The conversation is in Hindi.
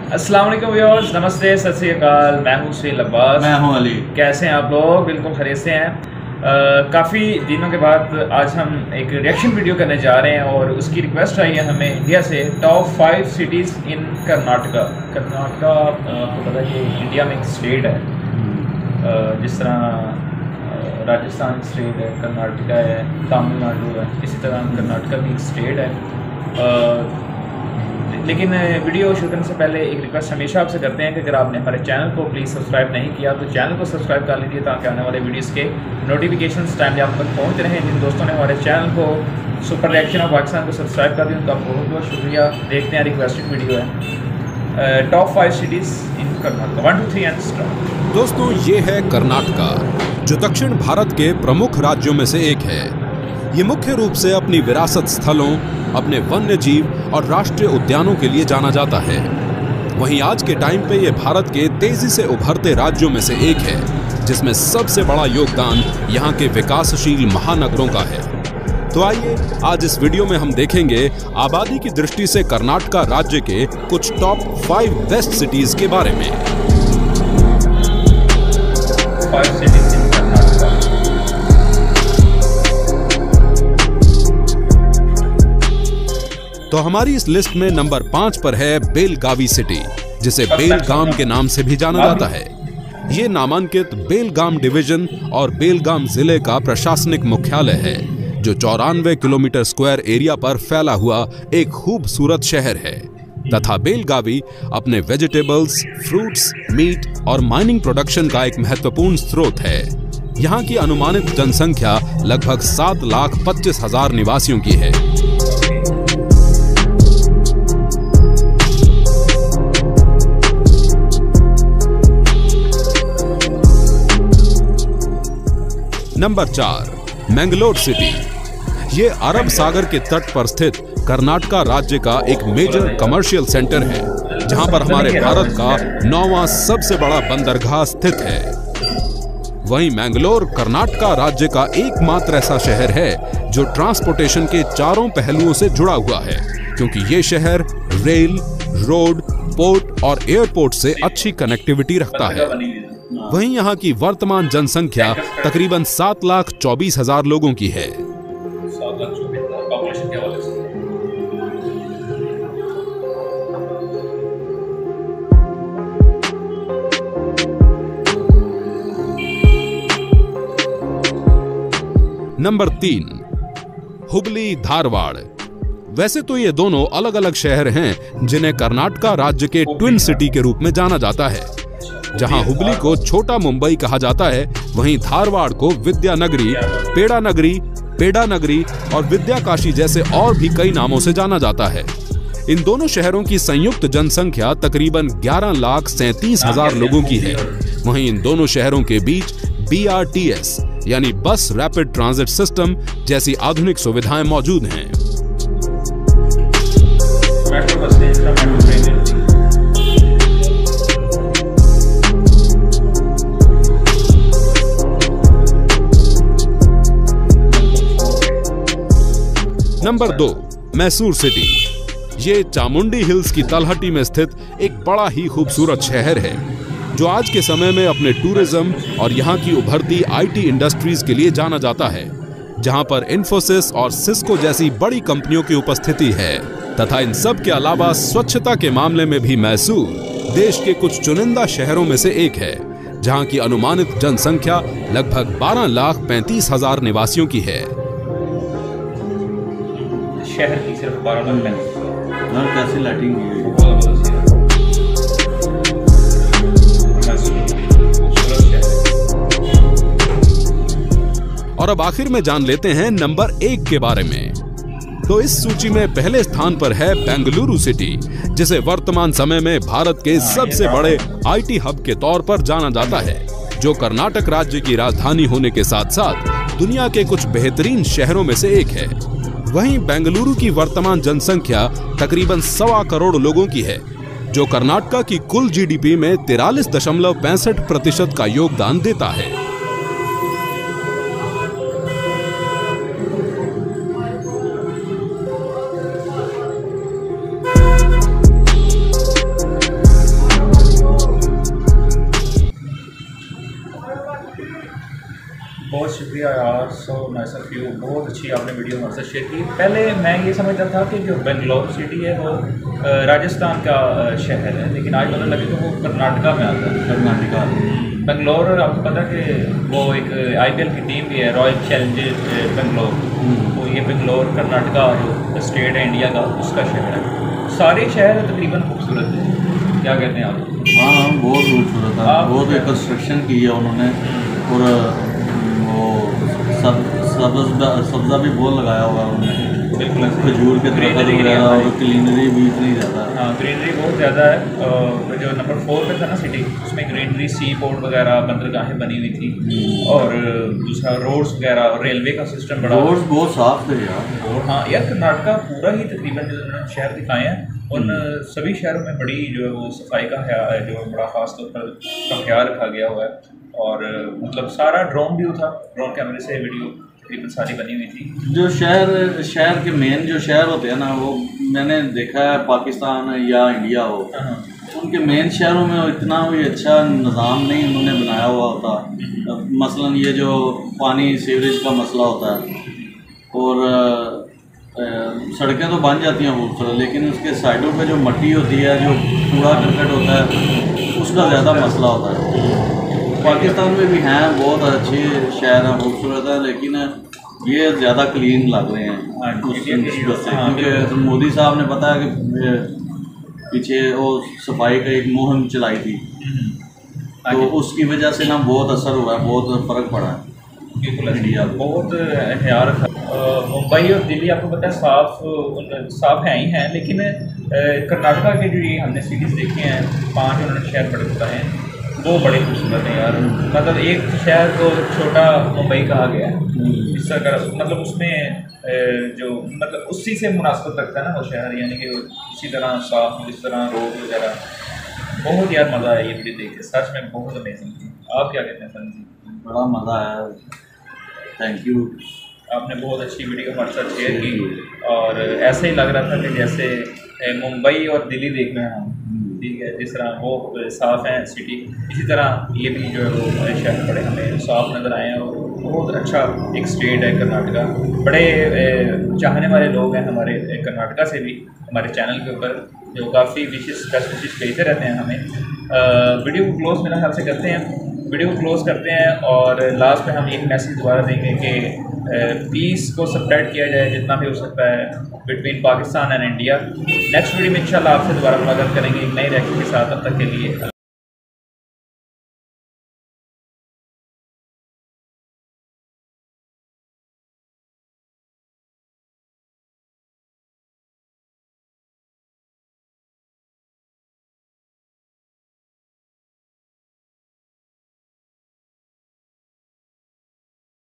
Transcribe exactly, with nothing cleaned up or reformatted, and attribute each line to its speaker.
Speaker 1: अस्सलाम वालेकुम व्यूअर्स, नमस्ते, सत श्री अकाल। मैं हूँ सुहेल अब्बास।
Speaker 2: मैं हूँ अली।
Speaker 1: कैसे हैं आप लोग? बिल्कुल खैरियत से हैं। काफ़ी दिनों के बाद आज हम एक रिएक्शन वीडियो करने जा रहे हैं और उसकी रिक्वेस्ट आई है हमें इंडिया से। Top five cities in Karnataka. Karnataka आपको पता है कि इंडिया में एक स्टेट है, जिस तरह राजस्थान स्टेट है, कर्नाटका है, तमिलनाडु है, इसी तरह कर्नाटका भी एक स्टेट है। लेकिन वीडियो शुरू करने से पहले एक रिक्वेस्ट हमेशा आपसे करते हैं कि अगर आपने हमारे चैनल को प्लीज़ सब्सक्राइब नहीं किया तो चैनल को सब्सक्राइब कर लीजिए ताकि आने वाले वीडियोस के नोटिफिकेशंस टाइम पे आप तक पहुँच रहे हैं। जिन दोस्तों ने हमारे चैनल को सुपर रिएक्शन ऑफ पाकिस्तान को सब्सक्राइब कर दिया उनका बहुत बहुत शुक्रिया। देखते हैं, रिक्वेस्टेड वीडियो है top five cities in Karnataka. One two three and start.
Speaker 3: दोस्तों, ये है कर्नाटका, जो दक्षिण भारत के प्रमुख राज्यों में से एक है। ये मुख्य रूप से अपनी विरासत स्थलों, अपने वन्य जीव और राष्ट्रीय उद्यानों के लिए जाना जाता है। वहीं आज के टाइम पे ये भारत के तेजी से उभरते राज्यों में से एक है, जिसमें सबसे बड़ा योगदान यहाँ के विकासशील महानगरों का है। तो आइए आज इस वीडियो में हम देखेंगे आबादी की दृष्टि से कर्नाटका राज्य के कुछ टॉप फाइव बेस्ट सिटीज के बारे में।
Speaker 1: Five cities in Karnataka.
Speaker 3: तो हमारी इस लिस्ट में नंबर पांच पर है बेलगावी सिटी, जिसे बेलगाम के नाम से भी जाना जाता है। ये नामांकित बेलगाम डिवीजन और बेलगाम जिले का प्रशासनिक मुख्यालय है, जो चौरानवे किलोमीटर स्क्वायर एरिया पर फैला हुआ एक खूबसूरत शहर है। तथा बेलगावी अपने वेजिटेबल्स, फ्रूट्स, मीट और माइनिंग प्रोडक्शन का एक महत्वपूर्ण स्रोत है। यहाँ की अनुमानित जनसंख्या लगभग सात लाख पच्चीस हजार निवासियों की है। नंबर चार, मैंगलोर सिटी। ये अरब सागर के तट पर स्थित कर्नाटका राज्य का एक मेजर कमर्शियल सेंटर है, जहां पर हमारे भारत का नौवां सबसे बड़ा बंदरगाह स्थित है। वहीं मैंगलोर कर्नाटका राज्य का एकमात्र ऐसा शहर है जो ट्रांसपोर्टेशन के चारों पहलुओं से जुड़ा हुआ है, क्योंकि ये शहर रेल, रोड, पोर्ट और एयरपोर्ट से अच्छी कनेक्टिविटी रखता है। वहीं यहाँ की वर्तमान जनसंख्या तकरीबन सात लाख चौबीस हजार लोगों की है।
Speaker 1: सात लाख चौबीस हजार पॉपुलेशन के हवाले से।
Speaker 3: नंबर तीन, हुबली धारवाड़। वैसे तो ये दोनों अलग अलग शहर हैं जिन्हें कर्नाटका राज्य के ट्विन सिटी के रूप में जाना जाता है। जहां हुबली को छोटा मुंबई कहा जाता है, वहीं धारवाड़ को विद्यानगरी, पेड़ा नगरी, पेड़ा नगरी और विद्याकाशी जैसे और भी कई नामों से जाना जाता है। इन दोनों शहरों की संयुक्त जनसंख्या तकरीबन ग्यारह लाख सैंतीस हजार लोगों की है। वहीं इन दोनों शहरों के बीच बी आर टी एस यानी बस रैपिड ट्रांजिट सिस्टम जैसी आधुनिक सुविधाएं मौजूद हैं। नंबर दो, मैसूर सिटी। ये चामुंडी हिल्स की तलहटी में स्थित एक बड़ा ही खूबसूरत शहर है, जो आज के समय में अपने टूरिज्म और यहाँ की उभरती आई टी इंडस्ट्रीज के लिए जाना जाता है, जहाँ पर इन्फोसिस और सिस्को जैसी बड़ी कंपनियों की उपस्थिति है। तथा इन सब के अलावा स्वच्छता के मामले में भी मैसूर देश के कुछ चुनिंदा शहरों में से एक है, जहाँ की अनुमानित जनसंख्या लगभग बारह लाख पैंतीस हजार निवासियों की है।
Speaker 1: शहर की सिर्फ बारह लाख पैंतीस
Speaker 2: और कैसी लाइटिंग है।
Speaker 3: और अब आखिर में जान लेते हैं नंबर एक के बारे में। तो इस सूची में पहले स्थान पर है बेंगलुरु सिटी, जिसे वर्तमान समय में भारत के सबसे बड़े आई टी हब के तौर पर जाना जाता है, जो कर्नाटक राज्य की राजधानी होने के साथ साथ दुनिया के कुछ बेहतरीन शहरों में से एक है। वहीं बेंगलुरु की वर्तमान जनसंख्या तकरीबन सवा करोड़ लोगों की है, जो कर्नाटका की कुल जी डी पी में तिरालीस दशमलव पैंसठ प्रतिशत का योगदान देता है।
Speaker 1: शुक्रिया यार, सो नाइस ऑफ यू, बहुत अच्छी आपने वीडियो हमारे साथ शेयर की। पहले मैं ये समझता था कि जो बेंगलोर सिटी है वो राजस्थान का शहर है, लेकिन आज पता लगे कि वो कर्नाटका में आता है।
Speaker 2: कर्नाटका
Speaker 1: बेंगलोर, आपको पता है कि वो एक आईपीएल की टीम भी है, रॉयल चैलेंजर्स बेंगलोर। तो ये बेंगलोर कर्नाटका जो स्टेट है इंडिया का, उसका शहर है। सारे शहर तकरीबन खूबसूरत है, क्या कहते हैं आप?
Speaker 2: हाँ बहुत खूबसूरत है, बहुत कंस्ट्रक्शन की है उन्होंने, और वो सब सब्जा सब्जा भी बहुत लगाया हुआ है उन्होंने,
Speaker 1: बिल्कुल
Speaker 2: खजूर के दरख्त वगैरह, और क्लीनरी भी इतनी ज़्यादा है।
Speaker 1: हाँ ग्रीनरी बहुत ज़्यादा है। और जो नंबर फोर पे था ना सिटी, उसमें ग्रीनरी, सी पोर्ट वगैरह, बंदरगाहें बनी हुई थी, और दूसरा रोड्स वगैरह और रेलवे का सिस्टम बड़ा,
Speaker 2: रोड्स बहुत साफ थे यार।
Speaker 1: और हाँ यार, कर्नाटका पूरा ही तकरीबन जो उन्होंने शहर दिखाए हैं, उन सभी शहरों में बड़ी जो है वो सफाई का ख्याल, जो बड़ा खास तौर पर का ख्याल रखा गया हुआ है। और मतलब सारा ड्रोन व्यू था, ड्रोन कैमरे से वीडियो तकरीबन सारी बनी हुई थी।
Speaker 2: जो शहर शहर के मेन जो शहर होते हैं ना, वो मैंने देखा है पाकिस्तान या इंडिया हो, उनके मेन शहरों में इतना कोई अच्छा निज़ाम नहीं उन्होंने बनाया हुआ होता। मसलन ये जो पानी सीवरेज का मसला होता है, और सड़कें तो बन जाती हैं खूबसूरत, लेकिन उसके साइडों पे जो मट्टी होती है, जो कूड़ा करकट होता है, उसका ज़्यादा मसला होता है। पाकिस्तान में भी हैं बहुत अच्छे शहर हैं, खूबसूरत है, लेकिन ये ज़्यादा क्लीन लग रहे हैं उस निस्बत से, क्योंकि मोदी साहब ने पता है कि पीछे वो सफाई का एक मुहिम चलाई थी, तो उसकी वजह से ना बहुत असर हुआ है, बहुत फ़र्क पड़ा है।
Speaker 1: बिल्कुल इंडिया बहुत ख्याल रखा। मुंबई और दिल्ली आपको पता है साफ साफ हैं ही हैं, लेकिन कर्नाटका के जो ये हमने सिटीज़ देखे हैं, पांच उन्होंने शहर बड़े बताए हैं, वो बड़े खूबसूरत हैं यार। मतलब एक शहर को छोटा मुंबई कहा गया है इस तरह, मतलब उसमें जो मतलब उसी से मुनासबत रखता है ना वो शहर, यानी कि इसी तरह साफ, इस तरह रोड वगैरह। बहुत यार मज़ा आया ये वीडियो देख के, सच में बहुत अमेजिंग थी। आप क्या कहते हैं सन जी?
Speaker 2: बड़ा मज़ा आया, थैंक यू,
Speaker 1: आपने बहुत अच्छी वीडियो हमारे साथ शेयर की, और ऐसे ही लग रहा था कि जैसे मुंबई और दिल्ली देख रहे हैं हम, ठीक है, जिस तरह वो साफ़ हैं सिटी, इसी तरह ये भी जो है वो शहर बड़े हमें साफ नज़र आए हैं। और बहुत अच्छा एक स्टेट है कर्नाटका, बड़े चाहने वाले लोग हैं हमारे कर्नाटका से भी हमारे चैनल के ऊपर, जो काफ़ी विशेष बेस्ट विशेष भेजते रहते हैं हमें। वीडियो को क्लोज मेरे ख्याल से करते हैं, वीडियो को क्लोज करते हैं, और लास्ट में हम एक मैसेज दोबारा देंगे कि पीस को स्प्रेड किया जाए जितना भी हो सकता है between Pakistan and India. Next video में इंशाल्लाह आपसे दोबारा मुलाकात करेंगे एक नई रिएक्शन के साथ, तब तक के लिए।